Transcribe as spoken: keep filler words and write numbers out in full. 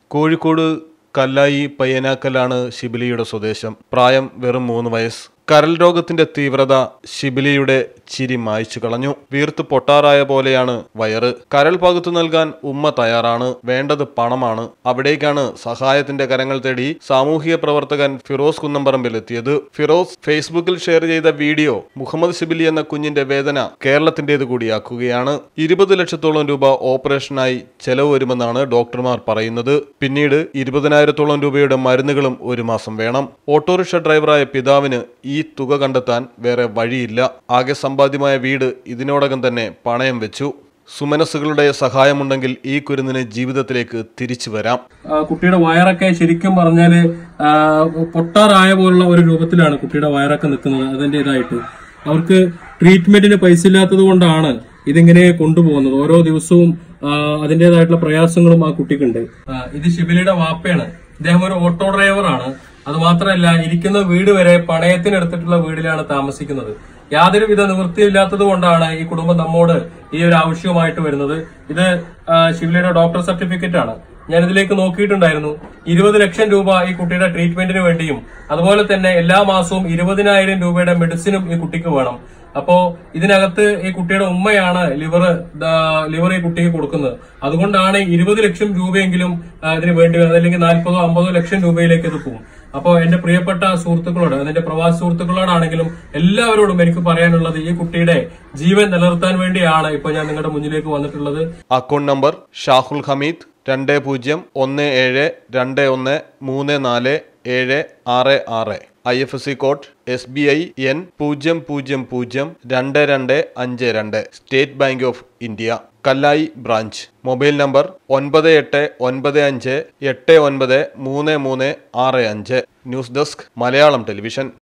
കോഴിക്കോട് കല്ലായി പയ്യനാക്കലാണ് ഷിബിലിയുടെ സ്വദേശം. പ്രായം വെറും മൂന്ന് വയസ്സ്. കരൾ രോഗത്തിന്റെ തീവ്രത ഷിബിലിയുടെ ചിരി മായ്ച്ചു കളഞ്ഞു. വീർത്ത് പൊട്ടാറായ പോലെയാണ് വയറ്. കരൾ പകുത്തു നൽകാൻ ഉമ്മ തയ്യാറാണ്. വേണ്ടത് പണമാണ്. അവിടേക്കാണ് സഹായത്തിന്റെ കരങ്ങൾ തേടി സാമൂഹിക പ്രവർത്തകൻ ഫിറോസ് കുന്നംപറമ്പിൽ എത്തിയത്. ഫിറോസ് ഫേസ്ബുക്കിൽ ഷെയർ ചെയ്ത വീഡിയോ മുഹമ്മദ് ഷിബിലി എന്ന കുഞ്ഞിന്റെ വേദന കേരളത്തിന്റേത് കൂടിയാക്കുകയാണ്. ഇരുപത് ലക്ഷത്തോളം രൂപ ഓപ്പറേഷനായി ചെലവ് വരുമെന്നാണ് ഡോക്ടർമാർ പറയുന്നത്. പിന്നീട് ഇരുപതിനായിരത്തോളം രൂപയുടെ മരുന്നുകളും ഒരു മാസം വേണം. ഓട്ടോറിക്ഷ ഡ്രൈവറായ പിതാവിന് ഈ ഈ തുക കണ്ടെത്താൻ വേറെ വഴിയില്ല. ആകെ സമ്പാദ്യമായ വീട് ഇതിനോടകം തന്നെ പണയം വെച്ചു. സുമനസ്സുകളുടെ സഹായമുണ്ടെങ്കിൽ ഈ കുരുന്നിന് ജീവിതത്തിലേക്ക് തിരിച്ചു വരാം. കുട്ടിയുടെ വയറൊക്കെ ശരിക്കും പറഞ്ഞാല് പൊട്ടാറായ പോലുള്ള ഒരു രൂപത്തിലാണ് കുട്ടിയുടെ വയറൊക്കെ നിൽക്കുന്നത്. അതിൻ്റെതായിട്ട് അവർക്ക് ട്രീറ്റ്മെന്റിന് പൈസ ഇല്ലാത്തത് കൊണ്ടാണ് ഇതിങ്ങനെ കൊണ്ടുപോകുന്നത്. ഓരോ ദിവസവും അതിൻ്റെതായിട്ടുള്ള പ്രയാസങ്ങളും ആ കുട്ടിക്കുണ്ട്. ഇത് ഷിബിലിയുടെ വാപ്പയാണ്. ഇദ്ദേഹം ഒരു ഓട്ടോ ഡ്രൈവറാണ്. അത് മാത്രമല്ല, ഇരിക്കുന്ന വീട് വരെ പണയത്തിനെടുത്തിട്ടുള്ള വീടിലാണ് താമസിക്കുന്നത്. യാതൊരുവിധ നിവൃത്തിയില്ലാത്തത് കൊണ്ടാണ് ഈ കുടുംബം നമ്മോട് ഈ ഒരു ആവശ്യവുമായിട്ട് വരുന്നത്. ഇത് ഷിബിലിയുടെ ഡോക്ടർ സർട്ടിഫിക്കറ്റ് ആണ്. ഞാൻ ഇതിലേക്ക് നോക്കിയിട്ടുണ്ടായിരുന്നു. ഇരുപത് ലക്ഷം രൂപ ഈ കുട്ടിയുടെ ട്രീറ്റ്മെന്റിന് വേണ്ടിയും അതുപോലെ തന്നെ എല്ലാ മാസവും ഇരുപതിനായിരം രൂപയുടെ മെഡിസിനും ഈ കുട്ടിക്ക് വേണം. അപ്പോ ഇതിനകത്ത് ഈ കുട്ടിയുടെ ഉമ്മയാണ് ലിവർ ലിവർ ഈ കുട്ടിക്ക് കൊടുക്കുന്നത്. അതുകൊണ്ടാണ് ഇരുപത് ലക്ഷം രൂപയെങ്കിലും ഇതിന് വേണ്ടി വരുന്നത്. അല്ലെങ്കിൽ നാൽപ്പതോ അമ്പതോ ലക്ഷം രൂപയിലേക്ക് ഇത് പോകും. അപ്പോൾ എന്റെ പ്രിയപ്പെട്ട സുഹൃത്തുക്കളോട്, അതിന്റെ പ്രവാസി സുഹൃത്തുക്കളോടാണെങ്കിലും എല്ലാവരോടും എനിക്ക് പറയാനുള്ളത്, ഈ കുട്ടിയുടെ ജീവൻ നിലനിർത്താൻ വേണ്ടിയാണ് ഇപ്പൊ ഞാൻ നിങ്ങളുടെ മുന്നിലേക്ക് വന്നിട്ടുള്ളത്. അക്കൗണ്ട് നമ്പർ ഷാഹുൽ ഹമീദ് രണ്ട് പൂജ്യം ഒന്ന് ഏഴ് രണ്ട് ഒന്ന് മൂന്ന് നാല് ഏഴ് ആറ് ആറ്. I F S C code S B I N പൂജ്യം പൂജ്യം പൂജ്യം രണ്ട് രണ്ട് അഞ്ച് രണ്ട്. State Bank of India Kallai branch. Mobile number ഒൻപത് എട്ട് ഒൻപത് അഞ്ച് എട്ട് ഒൻപത് മൂന്ന് മൂന്ന് ആറ് അഞ്ച്. News desk Malayalam television.